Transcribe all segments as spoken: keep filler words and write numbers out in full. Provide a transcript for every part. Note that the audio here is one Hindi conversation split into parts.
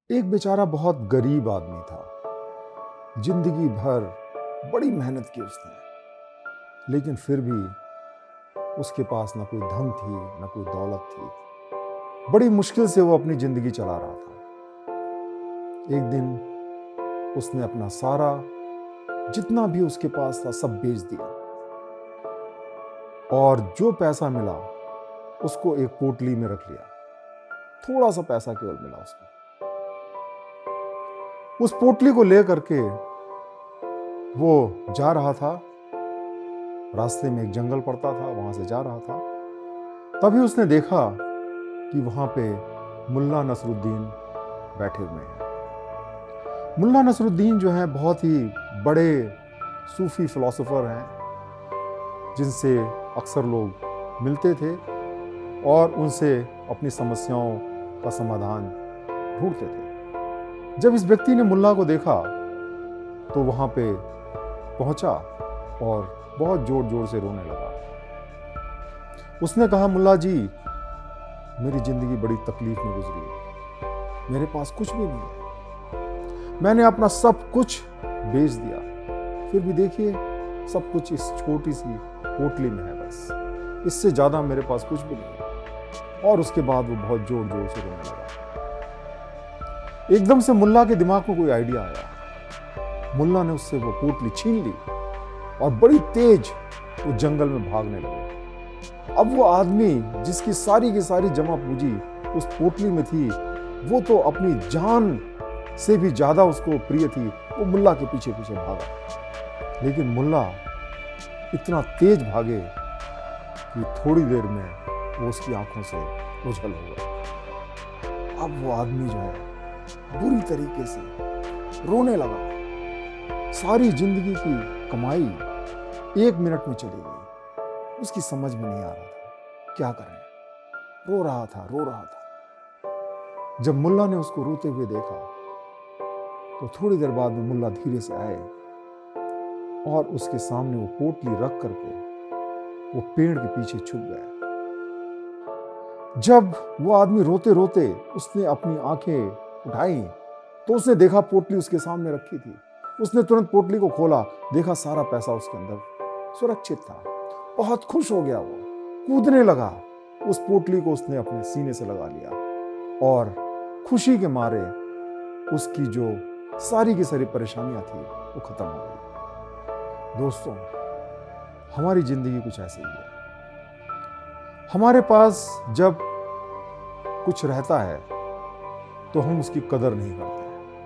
एक बेचारा बहुत गरीब आदमी था। जिंदगी भर बड़ी मेहनत की उसने, लेकिन फिर भी उसके पास ना कोई धन थी ना कोई दौलत थी। बड़ी मुश्किल से वो अपनी जिंदगी चला रहा था। एक दिन उसने अपना सारा जितना भी उसके पास था सब बेच दिया, और जो पैसा मिला उसको एक पोटली में रख लिया। थोड़ा सा पैसा केवल मिला उसको। उस पोटली को लेकर के वो जा रहा था। रास्ते में एक जंगल पड़ता था, वहां से जा रहा था। तभी उसने देखा कि वहां पे मुल्ला नसरुद्दीन बैठे हुए हैं। मुल्ला नसरुद्दीन जो है बहुत ही बड़े सूफी फिलोसोफर हैं, जिनसे अक्सर लोग मिलते थे और उनसे अपनी समस्याओं का समाधान ढूंढते थे। जब इस व्यक्ति ने मुल्ला को देखा तो वहां पे पहुंचा और बहुत जोर जोर से रोने लगा। उसने कहा, मुल्ला जी, मेरी जिंदगी बड़ी तकलीफ में गुजरी। मेरे पास कुछ भी नहीं है। मैंने अपना सब कुछ बेच दिया, फिर भी देखिए सब कुछ इस छोटी सी पोटली में है बस। इससे ज्यादा मेरे पास कुछ भी नहीं है। और उसके बाद वो बहुत जोर जोर से रोने लगा। एकदम से मुल्ला के दिमाग में कोई आइडिया आया। मुल्ला ने उससे वो पोटली छीन ली और बड़ी तेज वो जंगल में भागने लगे। अब वो आदमी जिसकी सारी की सारी जमा पूंजी उस पोटली में थी, वो तो अपनी जान से भी ज्यादा उसको प्रिय थी। वो मुल्ला के पीछे पीछे भागा, लेकिन मुल्ला इतना तेज भागे कि थोड़ी देर में वो उसकी आंखों से ओझल हो गया। अब वो आदमी जो है बुरी तरीके से रोने लगा। सारी जिंदगी की कमाई एक मिनट में चली गई। उसकी समझ में नहीं आ रहा था क्या करें। रो रहा था रो रहा था। जब मुल्ला ने उसको रोते हुए देखा तो थोड़ी देर बाद में मुल्ला धीरे से आए और उसके सामने वो पोटली रख करके वो पेड़ के पीछे छुप गया। जब वो आदमी रोते रोते उसने अपनी आंखें उठाई तो उसने देखा पोटली उसके सामने रखी थी। उसने तुरंत पोटली को खोला, देखा सारा पैसा उसके अंदर सुरक्षित था। बहुत खुश हो गया, वो कूदने लगा। उस पोटली को उसने अपने सीने से लगा लिया और खुशी के मारे उसकी जो सारी की सारी परेशानियां थी वो खत्म हो गई। दोस्तों, हमारी जिंदगी कुछ ऐसे ही है। हमारे पास जब कुछ रहता है तो हम उसकी कदर नहीं करते।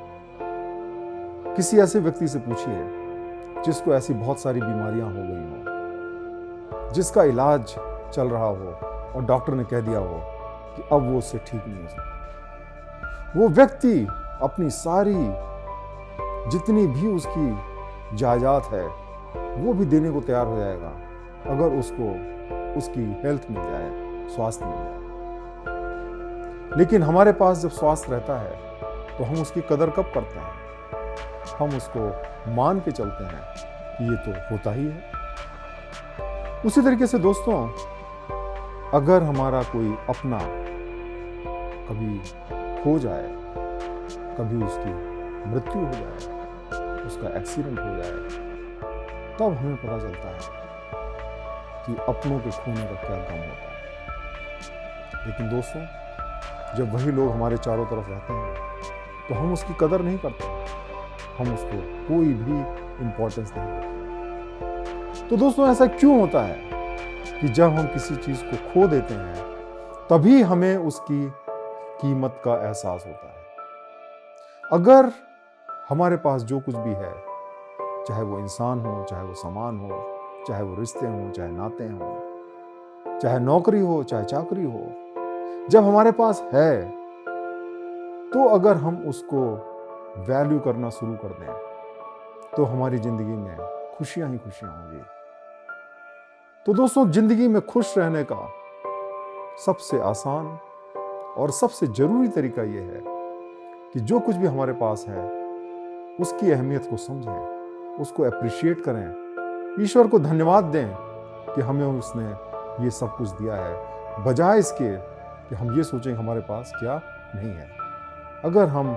किसी ऐसे व्यक्ति से पूछिए जिसको ऐसी बहुत सारी बीमारियां हो गई हो, जिसका इलाज चल रहा हो और डॉक्टर ने कह दिया हो कि अब वो उससे ठीक नहीं हो सकता। वो व्यक्ति अपनी सारी जितनी भी उसकी जायदाद है वो भी देने को तैयार हो जाएगा अगर उसको उसकी हेल्थ मिल जाए, स्वास्थ्य मिल जाए। लेकिन हमारे पास जब स्वास्थ्य रहता है तो हम उसकी कदर कब करते हैं? हम उसको मान के चलते हैं कि ये तो होता ही है। उसी तरीके से दोस्तों, अगर हमारा कोई अपना कभी खो जाए, कभी उसकी मृत्यु हो जाए, उसका एक्सीडेंट हो जाए, तब हमें पता चलता है कि अपनों के खोने का क्या गम होता है। लेकिन दोस्तों, जब वही लोग हमारे चारों तरफ रहते हैं तो हम उसकी कदर नहीं करते, हम उसको कोई भी इंपॉर्टेंस नहीं देते। तो दोस्तों, ऐसा क्यों होता है कि जब हम किसी चीज को खो देते हैं तभी हमें उसकी कीमत का एहसास होता है? अगर हमारे पास जो कुछ भी है, चाहे वो इंसान हो, चाहे वो सामान हो, चाहे वो रिश्ते हो, चाहे नाते हो, चाहे नौकरी हो, चाहे चाकरी हो, जब हमारे पास है तो अगर हम उसको वैल्यू करना शुरू कर दें तो हमारी जिंदगी में खुशियां ही खुशियां होंगी। तो दोस्तों, जिंदगी में खुश रहने का सबसे आसान और सबसे जरूरी तरीका यह है कि जो कुछ भी हमारे पास है उसकी अहमियत को समझें, उसको अप्रिशिएट करें, ईश्वर को धन्यवाद दें कि हमें उसने ये सब कुछ दिया है, बजाय इसके कि हम ये सोचें कि हमारे पास क्या नहीं है। अगर हम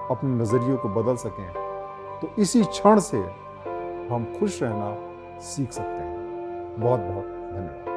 अपने नज़रिए को बदल सकें, तो इसी क्षण से हम खुश रहना सीख सकते हैं। बहुत बहुत धन्यवाद।